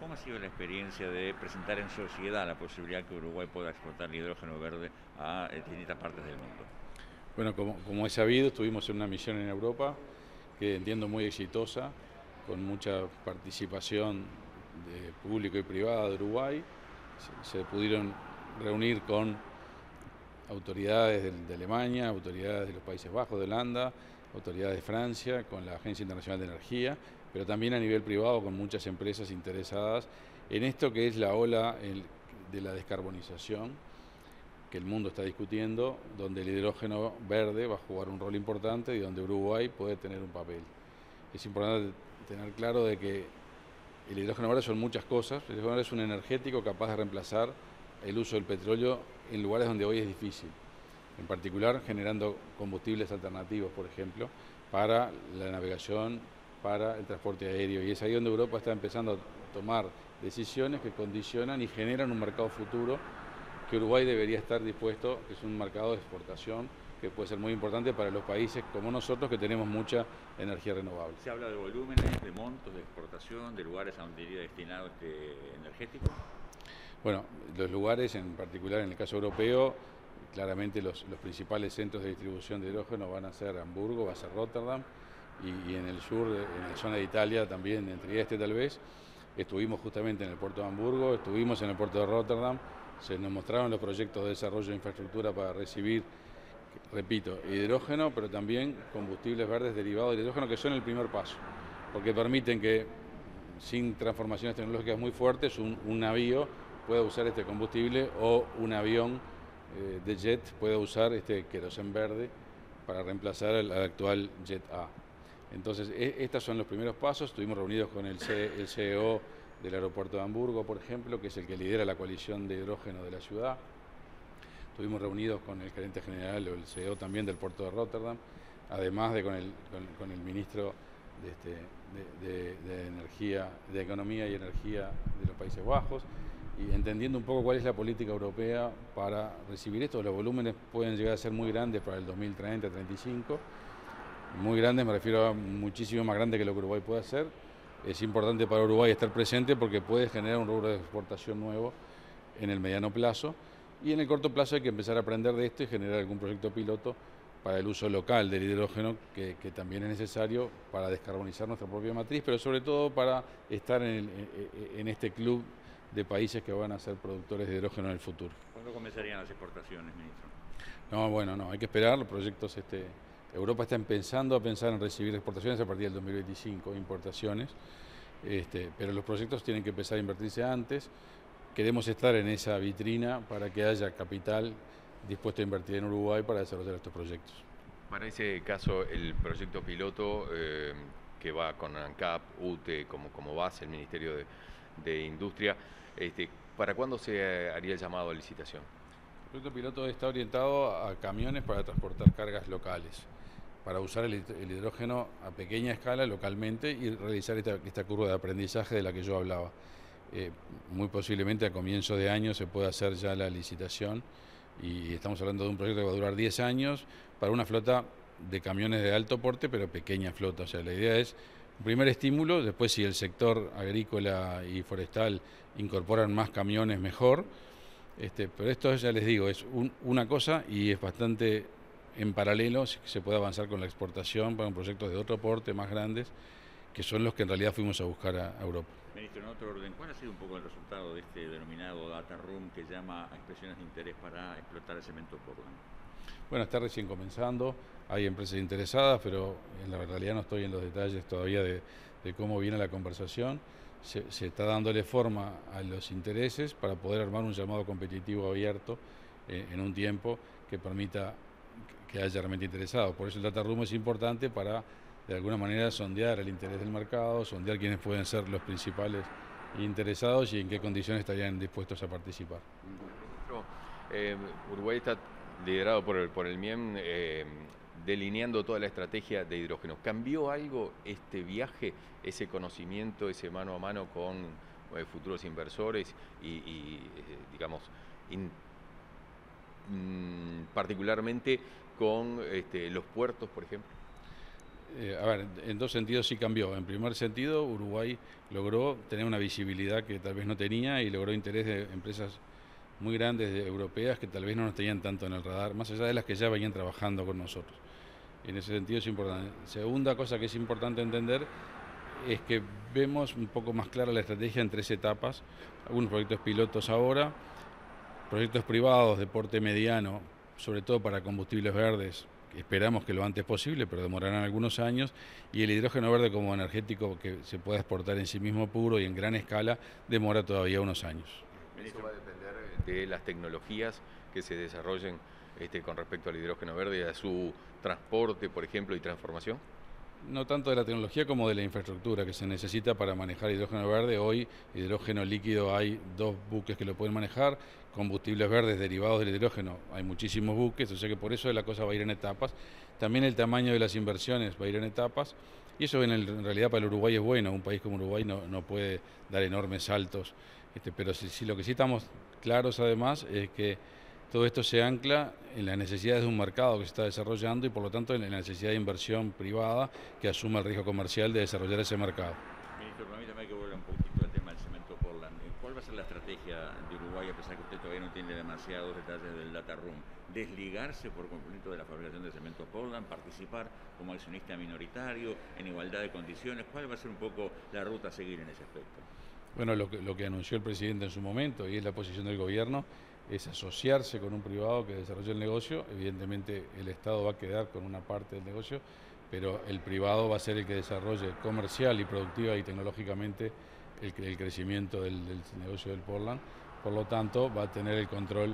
¿Cómo ha sido la experiencia de presentar en sociedad la posibilidad que Uruguay pueda exportar el hidrógeno verde a distintas partes del mundo? Bueno, como es sabido, estuvimos en una misión en Europa que entiendo muy exitosa, con mucha participación de público y privada de Uruguay. Se pudieron reunir con autoridades de Alemania, autoridades de los Países Bajos, de Holanda, autoridades de Francia, con la Agencia Internacional de Energía, pero también a nivel privado con muchas empresas interesadas en esto que es la ola de la descarbonización que el mundo está discutiendo, donde el hidrógeno verde va a jugar un rol importante y donde Uruguay puede tener un papel. Es importante tener claro de que el hidrógeno verde son muchas cosas. El hidrógeno verde es un energético capaz de reemplazar el uso del petróleo en lugares donde hoy es difícil, en particular generando combustibles alternativos, por ejemplo, para la navegación, para el transporte aéreo. Y es ahí donde Europa está empezando a tomar decisiones que condicionan y generan un mercado futuro que Uruguay debería estar dispuesto, que es un mercado de exportación que puede ser muy importante para los países como nosotros que tenemos mucha energía renovable. ¿Se habla de volúmenes, de montos, de exportación, de lugares a donde iría destinado este energético? Bueno, los lugares, en particular en el caso europeo, claramente los principales centros de distribución de hidrógeno van a ser Hamburgo, va a ser Rotterdam, y en el sur, en la zona de Italia también, en Trieste tal vez. Estuvimos justamente en el puerto de Hamburgo, estuvimos en el puerto de Rotterdam, se nos mostraron los proyectos de desarrollo de infraestructura para recibir, repito, hidrógeno, pero también combustibles verdes derivados del hidrógeno, que son el primer paso, porque permiten que, sin transformaciones tecnológicas muy fuertes, un navío pueda usar este combustible o un avión de jet pueda usar este querosén verde para reemplazar al actual Jet A. Entonces, estos son los primeros pasos. Estuvimos reunidos con el CEO del aeropuerto de Hamburgo, por ejemplo, que es el que lidera la coalición de hidrógeno de la ciudad. Estuvimos reunidos con el gerente general o el CEO también del puerto de Rotterdam, además de con el ministro de Energía, de Economía y Energía de los Países Bajos, y entendiendo un poco cuál es la política europea para recibir esto. Los volúmenes pueden llegar a ser muy grandes para el 2030-35. Muy grandes, me refiero a muchísimo más grande que lo que Uruguay puede hacer. Es importante para Uruguay estar presente porque puede generar un rubro de exportación nuevo en el mediano plazo, y en el corto plazo hay que empezar a aprender de esto y generar algún proyecto piloto para el uso local del hidrógeno, que también es necesario para descarbonizar nuestra propia matriz, pero sobre todo para estar en este club de países que van a ser productores de hidrógeno en el futuro. ¿Cuándo comenzarían las exportaciones, ministro? No, bueno, no, hay que esperar. Los proyectos, Europa está empezando a pensar en recibir exportaciones a partir del 2025, importaciones, pero los proyectos tienen que empezar a invertirse antes. Queremos estar en esa vitrina para que haya capital dispuesto a invertir en Uruguay para desarrollar estos proyectos. Para ese caso, el proyecto piloto que va con ANCAP, UTE como base, el Ministerio de Industria, ¿para cuándo se haría el llamado a licitación? El proyecto piloto está orientado a camiones para transportar cargas locales, para usar el hidrógeno a pequeña escala localmente y realizar esta curva de aprendizaje de la que yo hablaba. Muy posiblemente a comienzo de año se pueda hacer ya la licitación, y estamos hablando de un proyecto que va a durar 10 años para una flota de camiones de alto porte, pero pequeña flota. O sea, la idea es un primer estímulo, después si el sector agrícola y forestal incorporan más camiones mejor, pero esto ya les digo, es una cosa y es bastante en paralelo, si se puede avanzar con la exportación para proyectos de otro porte más grandes, que son los que en realidad fuimos a buscar a Europa. Ministro, en otro orden, ¿cuál ha sido un poco el resultado de este denominado data room que llama a expresiones de interés para explotar el cemento Portland? Bueno, está recién comenzando, hay empresas interesadas, pero en la realidad no estoy en los detalles todavía de cómo viene la conversación. Se está dándole forma a los intereses para poder armar un llamado competitivo abierto en un tiempo que permita que haya realmente interesados. Por eso el data room es importante para, de alguna manera, sondear el interés del mercado, sondear quiénes pueden ser los principales interesados y en qué condiciones estarían dispuestos a participar. Ministro, Uruguay está liderado por el MIEM, delineando toda la estrategia de hidrógeno. ¿Cambió algo este viaje, ese conocimiento, ese mano a mano con futuros inversores digamos, particularmente con los puertos, por ejemplo? A ver, en dos sentidos sí cambió. En primer sentido, Uruguay logró tener una visibilidad que tal vez no tenía y logró interés de empresas muy grandes europeas que tal vez no nos tenían tanto en el radar, más allá de las que ya venían trabajando con nosotros. En ese sentido es importante. Segunda cosa que es importante entender es que vemos un poco más clara la estrategia en tres etapas. Algunos proyectos pilotos ahora, proyectos privados de porte mediano, sobre todo para combustibles verdes, esperamos que lo antes posible, pero demorarán algunos años, y el hidrógeno verde como energético que se pueda exportar en sí mismo puro y en gran escala, demora todavía unos años. Eso va a depender de las tecnologías que se desarrollen con respecto al hidrógeno verde y a su transporte, por ejemplo, y transformación. No tanto de la tecnología como de la infraestructura que se necesita para manejar hidrógeno verde. Hoy, hidrógeno líquido, hay 2 buques que lo pueden manejar. Combustibles verdes derivados del hidrógeno, hay muchísimos buques, o sea que por eso la cosa va a ir en etapas. También el tamaño de las inversiones va a ir en etapas. Y eso en realidad para el Uruguay es bueno. Un país como Uruguay no puede dar enormes saltos. Pero si lo que sí estamos claros además es que todo esto se ancla en las necesidades de un mercado que se está desarrollando y por lo tanto en la necesidad de inversión privada que asuma el riesgo comercial de desarrollar ese mercado. Ministro, permítame que vuelva un poquito al tema del cemento Portland. ¿Cuál va a ser la estrategia de Uruguay, a pesar que usted todavía no tiene demasiados detalles del data room? ¿Desligarse por completo de la fabricación de cemento Portland, participar como accionista minoritario en igualdad de condiciones? ¿Cuál va a ser un poco la ruta a seguir en ese aspecto? Bueno, lo que anunció el presidente en su momento y es la posición del gobierno es asociarse con un privado que desarrolle el negocio. Evidentemente el Estado va a quedar con una parte del negocio, pero el privado va a ser el que desarrolle comercial y productiva y tecnológicamente el crecimiento del negocio del Portland. Por lo tanto, va a tener el control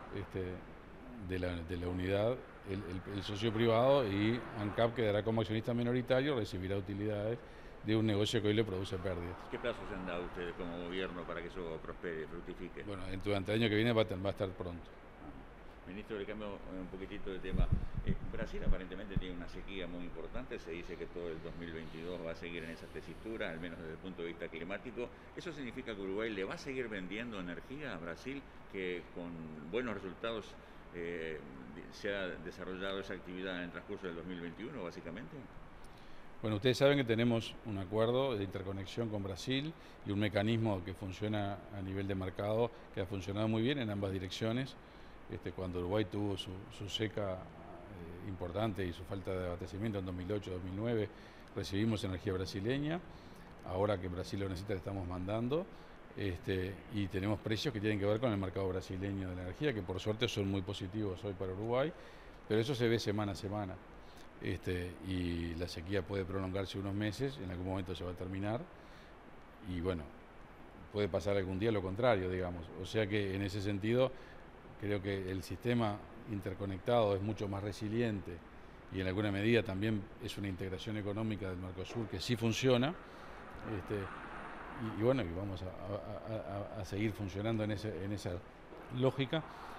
de la unidad el socio privado y ANCAP quedará como accionista minoritario, recibirá utilidades de un negocio que hoy le produce pérdidas. ¿Qué plazos se han dado ustedes como gobierno para que eso prospere, fructifique? Bueno, durante el año que viene va a estar pronto. Ministro, le cambio un poquitito de tema. Brasil aparentemente tiene una sequía muy importante, se dice que todo el 2022 va a seguir en esa tesitura, al menos desde el punto de vista climático. ¿Eso significa que Uruguay le va a seguir vendiendo energía a Brasil, que con buenos resultados se ha desarrollado esa actividad en el transcurso del 2021, básicamente? Bueno, ustedes saben que tenemos un acuerdo de interconexión con Brasil y un mecanismo que funciona a nivel de mercado que ha funcionado muy bien en ambas direcciones. Cuando Uruguay tuvo su seca importante y su falta de abastecimiento en 2008-2009, recibimos energía brasileña. Ahora que Brasil lo necesita, le estamos mandando. Y tenemos precios que tienen que ver con el mercado brasileño de la energía, que por suerte son muy positivos hoy para Uruguay, pero eso se ve semana a semana. Y la sequía puede prolongarse unos meses, en algún momento se va a terminar y bueno, puede pasar algún día lo contrario, digamos. O sea que en ese sentido creo que el sistema interconectado es mucho más resiliente y en alguna medida también es una integración económica del Mercosur que sí funciona. Y bueno, y vamos a seguir funcionando en esa lógica.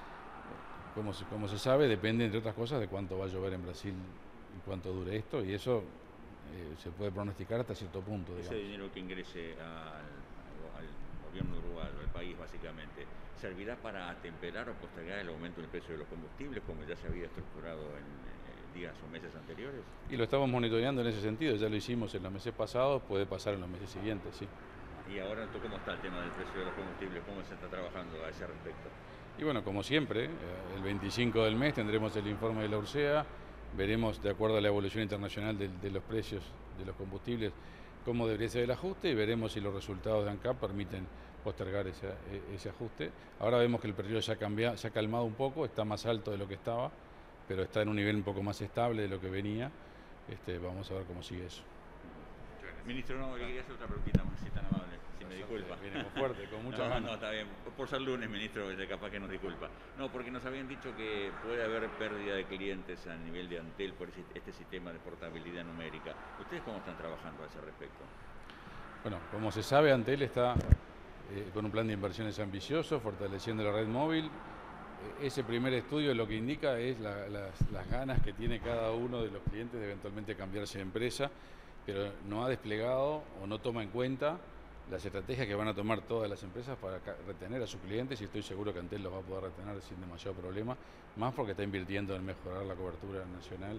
Como se sabe, depende entre otras cosas de cuánto va a llover en Brasil y cuánto dure esto, y eso se puede pronosticar hasta cierto punto. Digamos. Ese dinero que ingrese al gobierno uruguayo, al país básicamente, ¿servirá para atemperar o postergar el aumento del precio de los combustibles, como ya se había estructurado en días o meses anteriores? Y lo estamos monitoreando en ese sentido, ya lo hicimos en los meses pasados, puede pasar en los meses siguientes, sí. Y ahora, ¿cómo está el tema del precio de los combustibles? ¿Cómo se está trabajando a ese respecto? Y bueno, como siempre, el 25 del mes tendremos el informe de la URSEA, veremos de acuerdo a la evolución internacional de los precios de los combustibles cómo debería ser el ajuste y veremos si los resultados de ANCAP permiten postergar ese ajuste. Ahora vemos que el precio se ha calmado un poco, está más alto de lo que estaba, pero está en un nivel un poco más estable de lo que venía. Vamos a ver cómo sigue eso. Ministro, no, le quería hacer otra preguntita más, si tan amable, si me disculpa. Venimos fuerte, con mucha ganas. No, está bien. Por ser lunes, ministro, capaz que nos disculpa. No, porque nos habían dicho que puede haber pérdida de clientes a nivel de Antel por este sistema de portabilidad numérica. ¿Ustedes cómo están trabajando a ese respecto? Bueno, como se sabe, Antel está con un plan de inversiones ambicioso, fortaleciendo la red móvil. Ese primer estudio lo que indica es las ganas que tiene cada uno de los clientes de eventualmente cambiarse de empresa, pero no ha desplegado o no toma en cuenta las estrategias que van a tomar todas las empresas para retener a sus clientes, y estoy seguro que Antel los va a poder retener sin demasiado problema, más porque está invirtiendo en mejorar la cobertura nacional,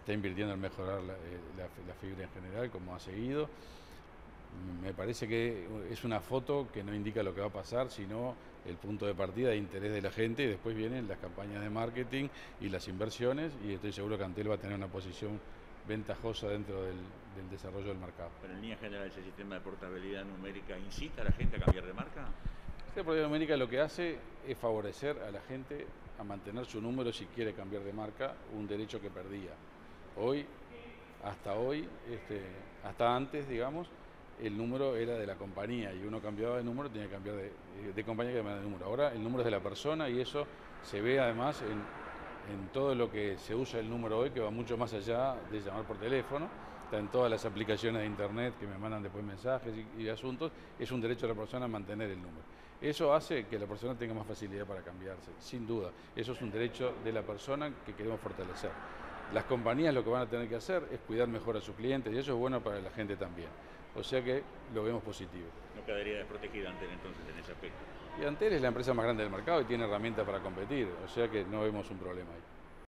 está invirtiendo en mejorar la fibra en general, como ha seguido. Me parece que es una foto que no indica lo que va a pasar, sino el punto de partida de interés de la gente, y después vienen las campañas de marketing y las inversiones, y estoy seguro que Antel va a tener una posición ventajosa dentro del desarrollo del mercado. Pero en línea general, ¿ese sistema de portabilidad numérica incita a la gente a cambiar de marca? Esta portabilidad numérica lo que hace es favorecer a la gente a mantener su número si quiere cambiar de marca, un derecho que perdía. Hasta antes, digamos, el número era de la compañía y uno cambiaba de número, tenía que cambiar de compañía que cambiar de número. Ahora el número es de la persona y eso se ve además en todo lo que se usa el número hoy, que va mucho más allá de llamar por teléfono. Está en todas las aplicaciones de internet que me mandan después mensajes y asuntos. Es un derecho de la persona a mantener el número. Eso hace que la persona tenga más facilidad para cambiarse, sin duda. Eso es un derecho de la persona que queremos fortalecer. Las compañías lo que van a tener que hacer es cuidar mejor a sus clientes y eso es bueno para la gente también. O sea que lo vemos positivo. ¿No quedaría desprotegida Antel entonces en ese aspecto? Y Antel es la empresa más grande del mercado y tiene herramientas para competir, o sea que no vemos un problema ahí.